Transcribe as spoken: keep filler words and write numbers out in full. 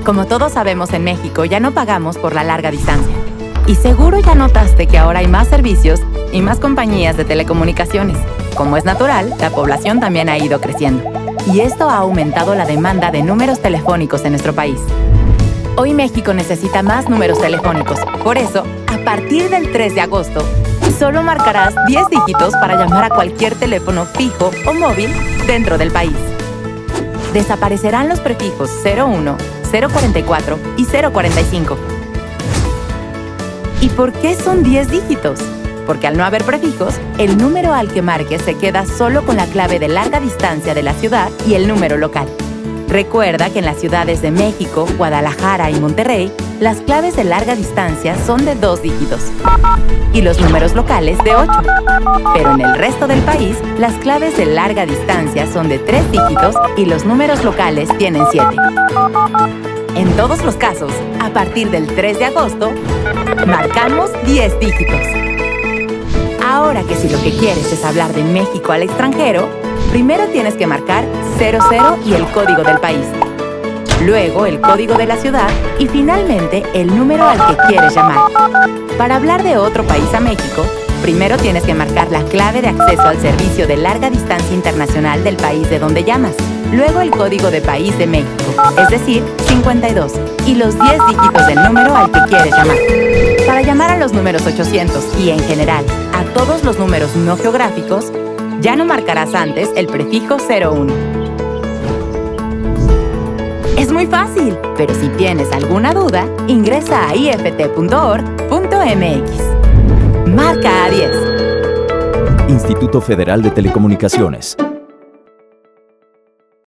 Como todos sabemos, en México ya no pagamos por la larga distancia. Y seguro ya notaste que ahora hay más servicios y más compañías de telecomunicaciones. Como es natural, la población también ha ido creciendo. Y esto ha aumentado la demanda de números telefónicos en nuestro país. Hoy México necesita más números telefónicos. Por eso, a partir del tres de agosto, solo marcarás diez dígitos para llamar a cualquier teléfono fijo o móvil dentro del país. Desaparecerán los prefijos cero uno, cero cuarenta y cuatro y cero cuarenta y cinco. ¿Y por qué son diez dígitos? Porque al no haber prefijos, el número al que marques se queda solo con la clave de larga distancia de la ciudad y el número local. Recuerda que en las ciudades de México, Guadalajara y Monterrey, las claves de larga distancia son de dos dígitos y los números locales de ocho. Pero en el resto del país, las claves de larga distancia son de tres dígitos y los números locales tienen siete. En todos los casos, a partir del tres de agosto, marcamos diez dígitos. Ahora que si lo que quieres es hablar de México al extranjero, primero tienes que marcar cero cero y el código del país. Luego el código de la ciudad y finalmente el número al que quieres llamar. Para hablar de otro país a México, primero tienes que marcar la clave de acceso al servicio de larga distancia internacional del país de donde llamas. Luego el código de país de México, es decir, cincuenta y dos, y los diez dígitos del número al que quieres llamar. Para llamar a los números ochocientos y en general a todos los números no geográficos, ya no marcarás antes el prefijo cero uno. Es muy fácil, pero si tienes alguna duda, ingresa a i f t punto org punto m x. Marca a diez. Instituto Federal de Telecomunicaciones.